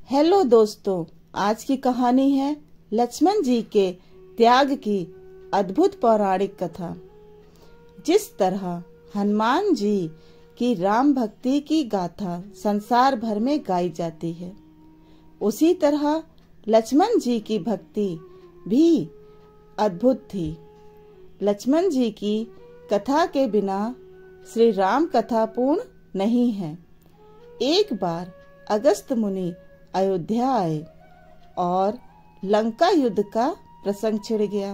Hello दोस्तों, आज की कहानी है लक्ष्मण जी के त्याग की अद्भुत पौराणिक कथा। जिस तरह हनुमान जी की राम भक्ति की गाथा संसार भर में गाई जाती है, उसी तरह लक्ष्मण जी की भक्ति भी अद्भुत थी। लक्ष्मण जी की कथा के बिना श्री राम कथा पूर्ण नहीं है। एक बार अगस्त मुनि अयोध्या आए और लंका युद्ध का प्रसंग छिड़ गया।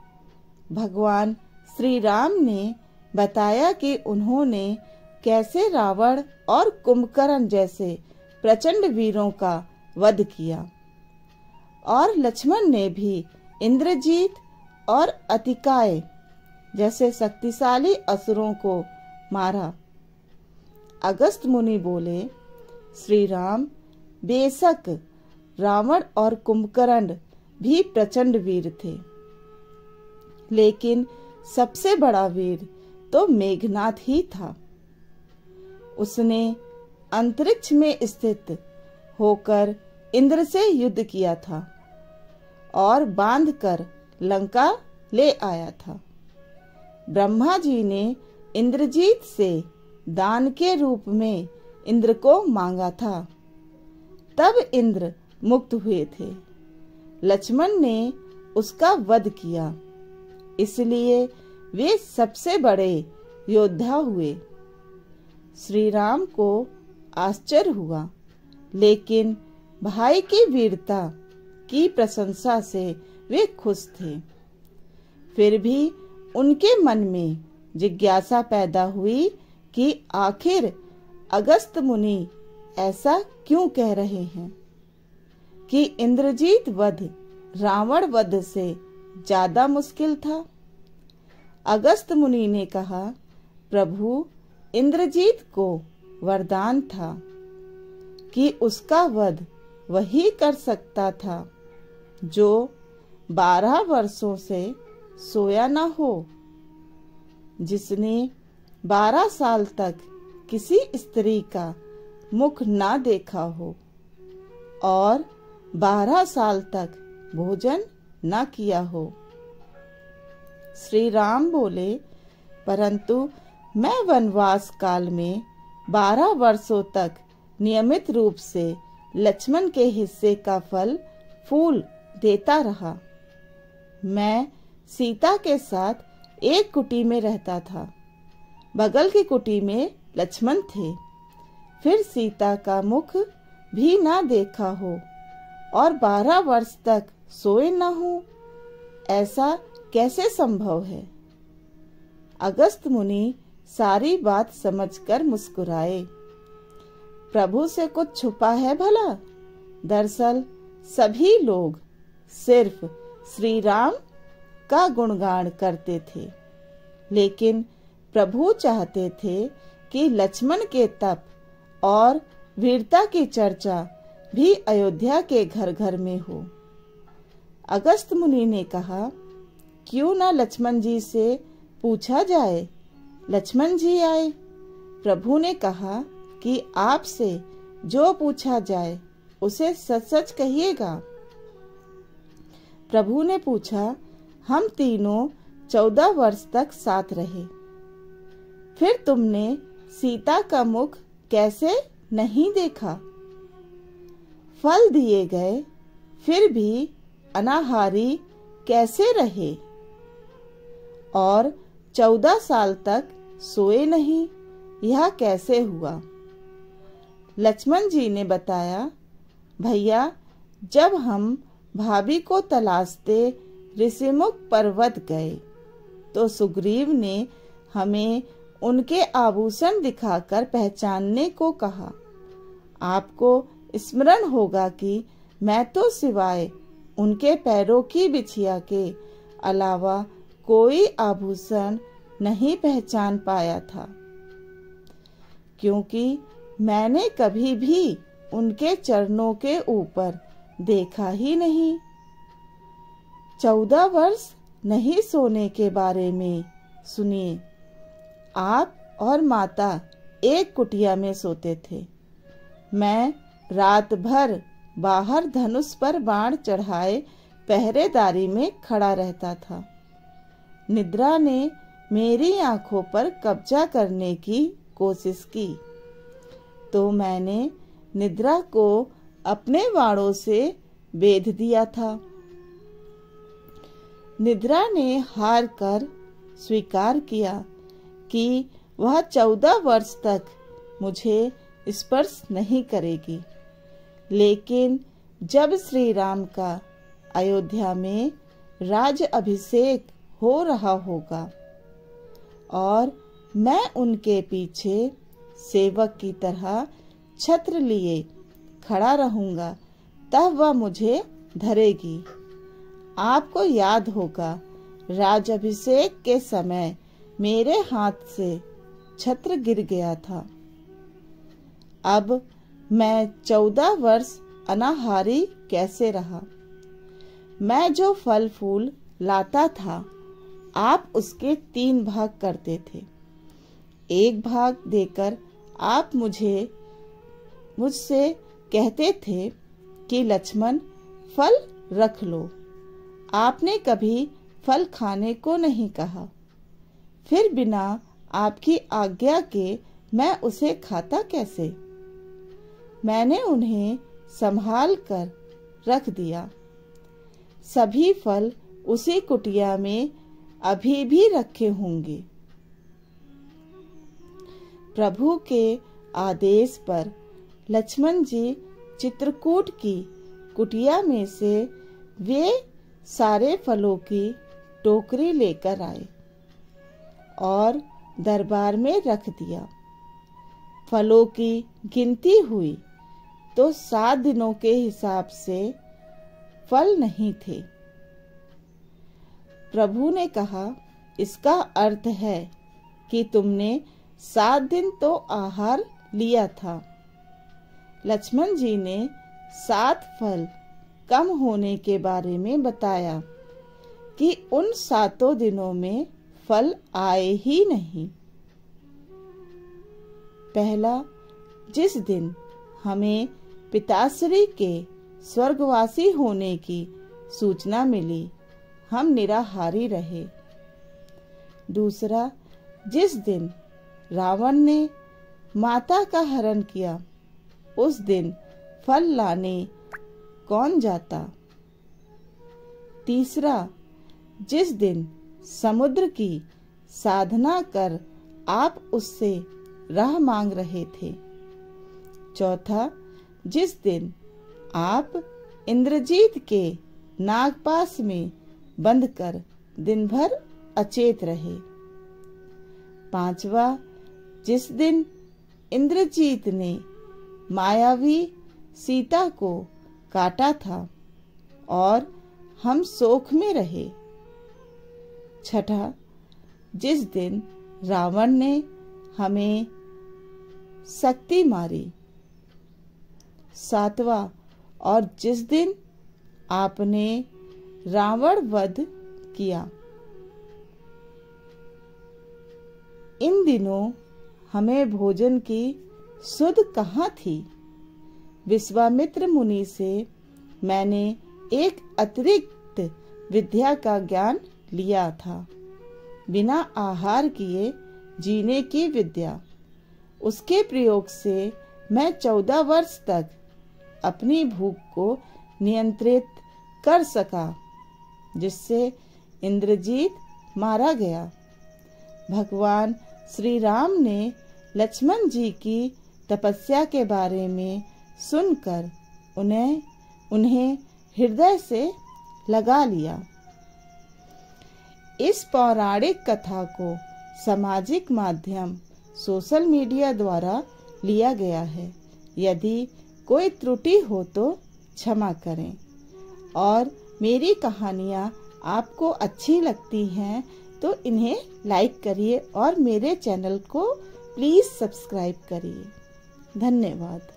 भगवान श्री राम ने बताया कि उन्होंने कैसे रावण और कुंभकर्ण जैसे प्रचंड वीरों का वध किया और लक्ष्मण ने भी इंद्रजीत और अतिकाय जैसे शक्तिशाली असुरों को मारा। अगस्त मुनि बोले, श्री राम बेशक रावण और कुंभकर्ण भी प्रचंड वीर थे, लेकिन सबसे बड़ा वीर तो मेघनाथ ही था। उसने अंतरिक्ष में स्थित होकर इंद्र से युद्ध किया था और बांधकर लंका ले आया था। ब्रह्मा जी ने इंद्रजीत से दान के रूप में इंद्र को मांगा था, तब इंद्र मुक्त हुए थे। लक्ष्मण ने उसका वध किया, इसलिए वे सबसे बड़े योद्धा हुए। श्री राम को आश्चर्य हुआ, लेकिन भाई की वीरता की प्रशंसा से वे खुश थे। फिर भी उनके मन में जिज्ञासा पैदा हुई कि आखिर अगस्त मुनि ऐसा क्यों कह रहे हैं कि इंद्रजीत वध रावण वध से ज्यादा मुश्किल था। अगस्त मुनि ने कहा, प्रभु, इंद्रजीत को वरदान था कि उसका वध वही कर सकता था जो 12 वर्षों से सोया न हो, जिसने 12 साल तक किसी स्त्री का मुख ना देखा हो और 12 साल तक भोजन न किया हो। श्री राम बोले, परंतु मैं वनवास काल में 12 वर्षों तक नियमित रूप से लक्ष्मण के हिस्से का फल फूल देता रहा। मैं सीता के साथ एक कुटी में रहता था। बगल की कुटी में लक्ष्मण थे। फिर सीता का मुख भी ना देखा हो और 12 वर्ष तक सोए न हो, ऐसा कैसे संभव है? अगस्त मुनि सारी बात समझकर मुस्कुराए। प्रभु से कुछ छुपा है भला? दरअसल सभी लोग सिर्फ श्री राम का गुणगान करते थे, लेकिन प्रभु चाहते थे कि लक्ष्मण के तप और वीरता की चर्चा भी अयोध्या के घर घर में हो। अगस्त मुनि ने कहा, क्यों ना लक्ष्मण जी से पूछा जाए। लक्ष्मण जी आए। प्रभु ने कहा कि आपसे जो पूछा जाए उसे सच सच कहिएगा। प्रभु ने पूछा, हम तीनों 14 वर्ष तक साथ रहे, फिर तुमने सीता का मुख कैसे नहीं देखा? फल दिए गए फिर भी अनाहारी कैसे रहे? और 14 साल तक सोए नहीं, यह कैसे हुआ? लक्ष्मण जी ने बताया, भैया, जब हम भाभी को तलाशते ऋषिमुख पर्वत गए तो सुग्रीव ने हमें उनके आभूषण दिखाकर पहचानने को कहा। आपको स्मरण होगा कि मैं तो सिवाय उनके पैरों की बिछिया के अलावा कोई आभूषण नहीं पहचान पाया था, क्योंकि मैंने कभी भी उनके चरणों के ऊपर देखा ही नहीं। 14 वर्ष नहीं सोने के बारे में सुनिए। आप और माता एक कुटिया में सोते थे। मैं रात भर बाहर धनुष पर बाण चढ़ाए पहरेदारी में खड़ा रहता था। निद्रा ने मेरी आंखों पर कब्जा करने की कोशिश की तो मैंने निद्रा को अपने बाणों से बेध दिया था। निद्रा ने हार कर स्वीकार किया कि वह 14 वर्ष तक मुझे स्पर्श नहीं करेगी, लेकिन जब श्री राम का अयोध्या में राज अभिषेक हो रहा होगा और मैं उनके पीछे सेवक की तरह छत्र लिए खड़ा रहूंगा, तब वह मुझे धरेगी। आपको याद होगा, राज अभिषेक के समय मेरे हाथ से छत्र गिर गया था। अब मैं 14 वर्ष अनाहारी कैसे रहा? मैं जो फल फूल लाता था, आप उसके 3 भाग करते थे। 1 भाग देकर आप मुझसे कहते थे कि लक्ष्मण, फल रख लो। आपने कभी फल खाने को नहीं कहा। फिर बिना आपकी आज्ञा के मैं उसे खाता कैसे? मैंने उन्हें संभाल कर रख दिया। सभी फल उसी कुटिया में अभी भी रखे होंगे। प्रभु के आदेश पर लक्ष्मण जी चित्रकूट की कुटिया में से वे सारे फलों की टोकरी लेकर आए और दरबार में रख दिया। फलों की गिनती हुई तो 7 दिनों के हिसाब से फल नहीं थे। प्रभु ने कहा, इसका अर्थ है कि तुमने 7 दिन तो आहार लिया था। लक्ष्मण जी ने 7 फल कम होने के बारे में बताया कि उन 7 दिनों में फल आए ही नहीं। पहला, जिस दिन हमें पिताश्री के स्वर्गवासी होने की सूचना मिली, हम निराहारी रहे। दूसरा, जिस दिन रावण ने माता का हरण किया, उस दिन फल लाने कौन जाता? तीसरा, जिस दिन समुद्र की साधना कर आप उससे राह मांग रहे थे। चौथा, जिस दिन आप इंद्रजीत के नागपास में बंद कर दिन भर अचेत रहे। पांचवा, जिस दिन इंद्रजीत ने मायावी सीता को काटा था और हम शोक में रहे। छठा, जिस दिन रावण ने हमें शक्ति मारी। सातवां, और जिस दिन आपने रावण वध किया। इन दिनों हमें भोजन की सुध कहाँ थी? विश्वामित्र मुनि से मैंने एक अतिरिक्त विद्या का ज्ञान लिया था, बिना आहार किए जीने की विद्या। उसके प्रयोग से मैं 14 वर्ष तक अपनी भूख को नियंत्रित कर सका, जिससे इंद्रजीत मारा गया। भगवान श्री राम ने लक्ष्मण जी की तपस्या के बारे में सुनकर उन्हें हृदय से लगा लिया। इस पौराणिक कथा को सामाजिक माध्यम सोशल मीडिया द्वारा लिया गया है। यदि कोई त्रुटि हो तो क्षमा करें। और मेरी कहानियाँ आपको अच्छी लगती हैं तो इन्हें लाइक करिए और मेरे चैनल को प्लीज़ सब्सक्राइब करिए। धन्यवाद।